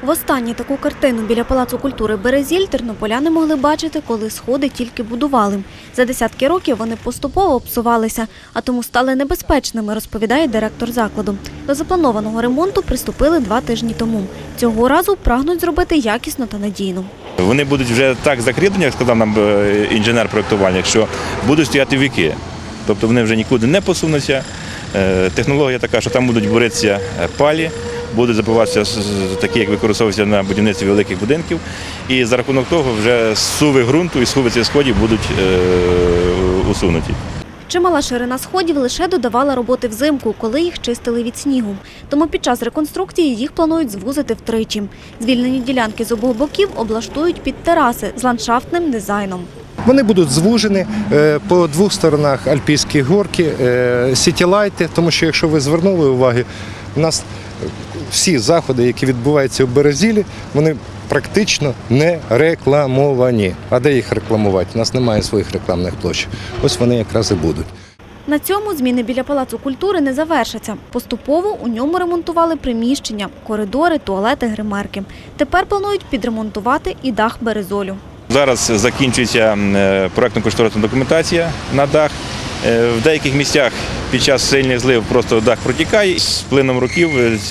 Востаннє таку картину біля Палацу культури «Березіль» тернополяни могли бачити, коли сходи тільки будували. За десятки років вони поступово псувалися, а тому стали небезпечними, розповідає директор закладу. До запланованого ремонту приступили 2 тижні тому. Цього разу прагнуть зробити якісно та надійно. Вони будуть вже так закріплені, як сказав нам інженер-проєктувальник, що будуть стояти віки. Тобто вони вже нікуди не посунуться. Технологія така, що там будуть буритися палі, будуть забиватися такі, як використовуються на будівництві великих будинків. І за рахунок того вже зсуви ґрунту і зсуви цих сходів будуть усунуті. Чимала ширина сходів лише додавала роботи взимку, коли їх чистили від снігу. Тому під час реконструкції їх планують звузити втричі. Звільнені ділянки з обох боків облаштують під тераси з ландшафтним дизайном. Вони будуть звужені по 2 сторонах Альпійські горки, сітілайти, тому що, якщо ви звернули увагу, у нас всі заходи, які відбуваються у Березілі, вони практично не рекламовані. А де їх рекламувати? У нас немає своїх рекламних площ. Ось вони якраз і будуть. На цьому зміни біля Палацу культури не завершаться. Поступово у ньому ремонтували приміщення, коридори, туалети, гримерки. Тепер планують підремонтувати і дах Березолю. Зараз закінчується проєктно-кошторисна документація на дах. В деяких місцях під час сильних злив просто дах протікає. З плином років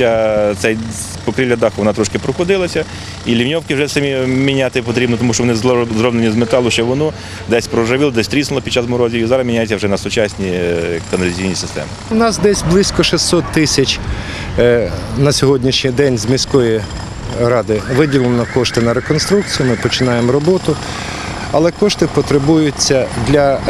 ця покрівля даху вона трошки проходилася. І лівньовки вже самі міняти потрібно, тому що вони зроблені з металу, що воно десь проржавіло, десь тріснуло під час морозів. І зараз міняється вже на сучасні каналізаційні системи. У нас десь близько 600 тисяч на сьогоднішній день з міської ради виділено кошти на реконструкцію, ми починаємо роботу, але кошти потребуються для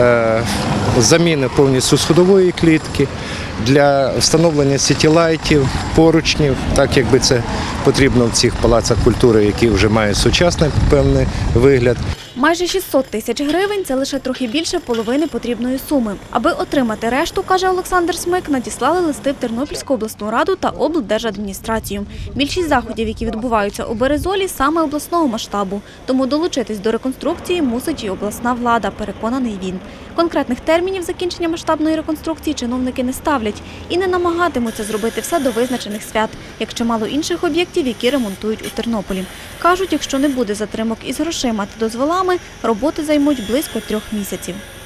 заміни повністю сходової клітки, для встановлення сітілайтів, поручнів, так якби це потрібно в цих палацах культури, які вже мають сучасний певний вигляд. Майже 600 тисяч гривень – це лише трохи більше половини потрібної суми. Аби отримати решту, каже Олександр Смик, надіслали листи в Тернопільську обласну раду та облдержадміністрацію. Більшість заходів, які відбуваються у Березолі, саме обласного масштабу. Тому долучитись до реконструкції мусить і обласна влада, переконаний він. Конкретних термінів закінчення масштабної реконструкції чиновники не ставлять і не намагатимуться зробити все до визначених свят, як чимало інших об'єктів, які ремонтують у Тернополі. Кажуть, якщо не буде затримок із грошима та дозволами, роботи займуть близько 3 місяців.